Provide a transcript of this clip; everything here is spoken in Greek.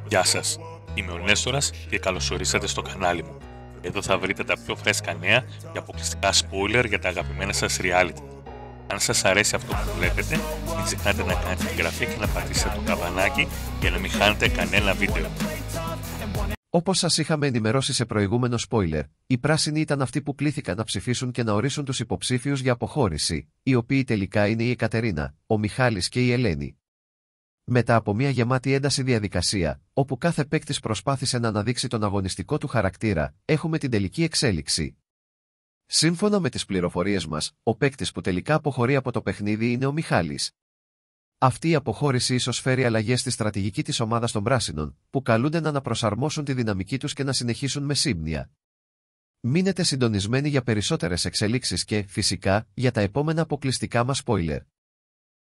Γεια σας, είμαι ο Νέστορας και καλωσορίσατε στο κανάλι μου. Εδώ θα βρείτε τα πιο φρέσκα νέα και αποκλειστικά spoiler για τα αγαπημένα σας reality. Αν σας αρέσει αυτό που βλέπετε, μην ξεχνάτε να κάνετε εγγραφή και να πατήσετε το καμπανάκι για να μην χάνετε κανένα βίντεο. Όπως σας είχαμε ενημερώσει σε προηγούμενο spoiler, οι πράσινοι ήταν αυτοί που κλήθηκαν να ψηφίσουν και να ορίσουν τους υποψήφιους για αποχώρηση, οι οποίοι τελικά είναι η Εκατερίνα, ο Μιχάλης και η Ελένη. Μετά από μια γεμάτη ένταση διαδικασία, όπου κάθε παίκτης προσπάθησε να αναδείξει τον αγωνιστικό του χαρακτήρα, έχουμε την τελική εξέλιξη. Σύμφωνα με τις πληροφορίες μας, ο παίκτης που τελικά αποχωρεί από το παιχνίδι είναι ο Μιχάλης. Αυτή η αποχώρηση ίσως φέρει αλλαγές στη στρατηγική της ομάδας των πράσινων, που καλούνται να αναπροσαρμόσουν τη δυναμική τους και να συνεχίσουν με σύμπνοια. Μείνετε συντονισμένοι για περισσότερες εξελίξεις και, φυσικά, για τα επόμενα αποκλειστικά μας spoiler.